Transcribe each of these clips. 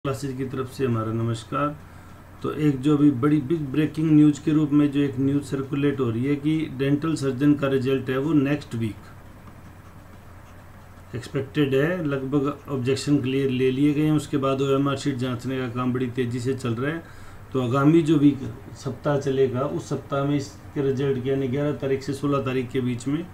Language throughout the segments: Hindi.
क्लासेज की तरफ से हमारा नमस्कार। तो एक जो अभी बड़ी बिग ब्रेकिंग न्यूज़ के रूप में जो एक न्यूज़ सर्कुलेट हो रही है कि डेंटल सर्जन का रिजल्ट है वो नेक्स्ट वीक एक्सपेक्टेड है। लगभग ऑब्जेक्शन क्लियर ले लिए गए हैं, उसके बाद OMR शीट जांचने का काम बड़ी तेज़ी से चल रहा है। तो आगामी जो वीक सप्ताह चलेगा उस सप्ताह में इसके रिजल्ट यानी 11 तारीख से 16 तारीख के बीच में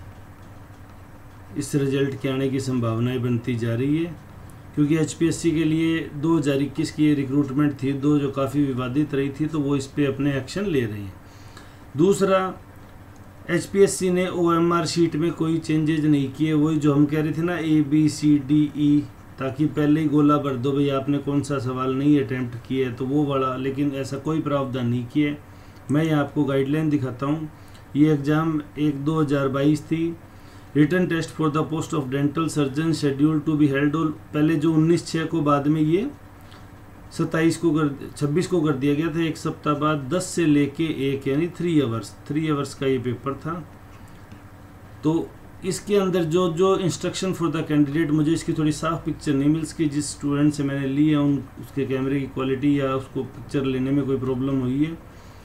इस रिजल्ट के आने की संभावनाएं बनती जा रही है, क्योंकि HPSC के लिए 2021 की रिक्रूटमेंट थी जो काफ़ी विवादित रही थी, तो वो इस पे अपने एक्शन ले रही हैं। दूसरा, HPSC ने OMR शीट में कोई चेंजेज नहीं किए, वही जो हम कह रहे थे ना ABCDE, ताकि पहले ही गोला भर दो भाई आपने कौन सा सवाल नहीं अटैम्प्ट किया है तो वो वाला, लेकिन ऐसा कोई प्रावधान नहीं किया। मैं यहाँ आपको गाइडलाइन दिखाता हूँ। ये एग्ज़ाम 1/2/2022 थी। Written test for the post of dental surgeon schedule to be held on, पहले जो 19/6 को, बाद में ये 26 को कर दिया गया था। एक सप्ताह बाद 10 से लेके 1 यानी 3 आवर्स का ये पेपर था। तो इसके अंदर जो इंस्ट्रक्शन फॉर द कैंडिडेट, मुझे इसकी थोड़ी साफ पिक्चर नहीं मिल सकी। जिस स्टूडेंट से मैंने ली है उसके कैमरे की क्वालिटी या उसको पिक्चर लेने में कोई प्रॉब्लम हुई है,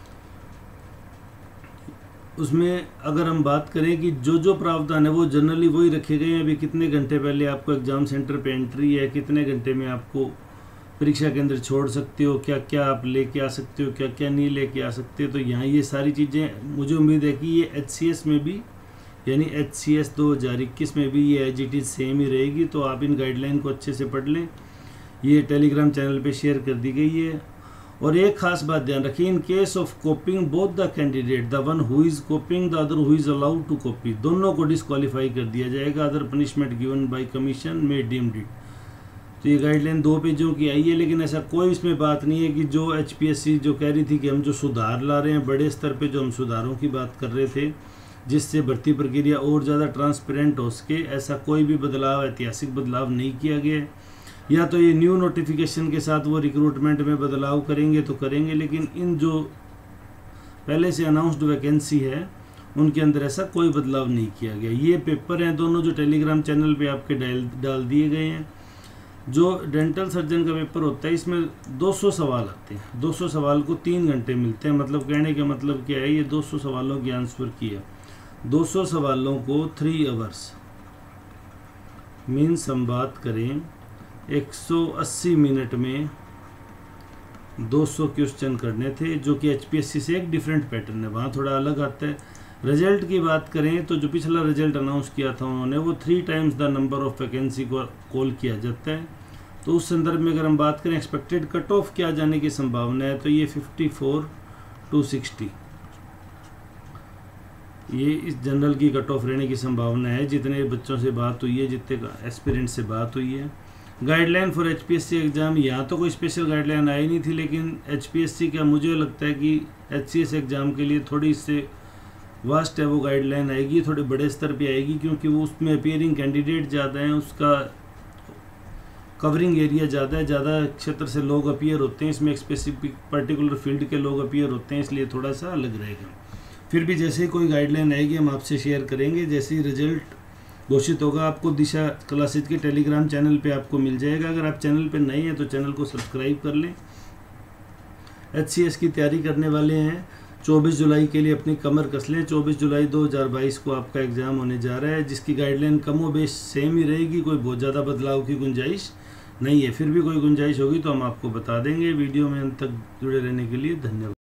उसमें अगर हम बात करें कि जो प्रावधान है वो जनरली वही रखे गए हैं। अभी कितने घंटे पहले आपको एग्ज़ाम सेंटर पे एंट्री है, कितने घंटे में आपको परीक्षा केंद्र छोड़ सकते हो, क्या क्या आप लेके आ सकते हो, क्या क्या नहीं लेके आ सकते। तो यहाँ ये सारी चीज़ें मुझे उम्मीद है कि ये HCS में भी यानी HCS 2021 में भी ये एज इट इज़ सेम ही रहेगी। तो आप इन गाइडलाइन को अच्छे से पढ़ लें। ये टेलीग्राम चैनल पे शेयर कर दी गई है। और एक खास बात ध्यान रखिए, in case of copying both the candidate, the one who is copying the other who is allowed to copy, दोनों को डिस्क्वालीफाई कर दिया जाएगा। Other punishment given by commission में डीम्ड इट। तो ये गाइडलाइन 2 पेजों की आई है, लेकिन ऐसा कोई इसमें बात नहीं है कि जो HPSC जो कह रही थी कि हम जो सुधार ला रहे हैं बड़े स्तर पे, जो हम सुधारों की बात कर रहे थे जिससे भर्ती प्रक्रिया और ज़्यादा ट्रांसपेरेंट हो सके, ऐसा कोई भी बदलाव, ऐतिहासिक बदलाव नहीं किया गया है। या तो ये न्यू नोटिफिकेशन के साथ वो रिक्रूटमेंट में बदलाव करेंगे तो करेंगे, लेकिन इन जो पहले से अनाउंस्ड वैकेंसी है उनके अंदर ऐसा कोई बदलाव नहीं किया गया। ये पेपर हैं दोनों जो टेलीग्राम चैनल पे आपके डाल दिए गए हैं। जो डेंटल सर्जन का पेपर होता है इसमें 200 सवाल आते हैं। 200 सवाल को 3 घंटे मिलते हैं। मतलब कहने का मतलब क्या है, ये 200 सवालों की आंसर किया, 200 सवालों को 3 आवर्स मीन्स हम बात करें 180 मिनट में 200 क्वेश्चन करने थे, जो कि HPSC से एक डिफरेंट पैटर्न है, वहाँ थोड़ा अलग आता है। रिजल्ट की बात करें तो जो पिछला रिजल्ट अनाउंस किया था उन्होंने, वो 3 times the number of vacancy को कॉल किया जाता है। तो उस संदर्भ में अगर हम बात करें एक्सपेक्टेड कट ऑफ क्या जाने की संभावना है, तो ये 54 to 60 ये इस जनरल की कट ऑफ रहने की संभावना है। जितने बच्चों से बात हुई है, जितने एस्पिरेंट से बात हुई है। गाइडलाइन फॉर HPSC एग्ज़ाम, यहाँ तो कोई स्पेशल गाइडलाइन आई नहीं थी, लेकिन HPSC का मुझे लगता है कि HCS एग्ज़ाम के लिए थोड़ी इससे वास्ट है वो गाइडलाइन आएगी, थोड़े बड़े स्तर पे आएगी, क्योंकि वो उसमें अपीयरिंग कैंडिडेट ज़्यादा हैं, उसका कवरिंग एरिया ज़्यादा है, ज़्यादा क्षेत्र से लोग अपीयर होते हैं। इसमें एक स्पेसिफिक पर्टिकुलर फील्ड के लोग अपीयर होते हैं, इसलिए थोड़ा सा अलग रहेगा। फिर भी जैसे ही कोई गाइडलाइन आएगी हम आपसे शेयर करेंगे। जैसे ही रिजल्ट घोषित होगा आपको दिशा क्लासेज के टेलीग्राम चैनल पे आपको मिल जाएगा। अगर आप चैनल पे नए हैं तो चैनल को सब्सक्राइब कर लें। HCS की तैयारी करने वाले हैं 24 जुलाई के लिए अपनी कमर कस लें। 24 जुलाई 2022 को आपका एग्ज़ाम होने जा रहा है, जिसकी गाइडलाइन कमोबेश सेम ही रहेगी, कोई बहुत ज़्यादा बदलाव की गुंजाइश नहीं है। फिर भी कोई गुंजाइश होगी तो हम आपको बता देंगे। वीडियो में अंत तक जुड़े रहने के लिए धन्यवाद।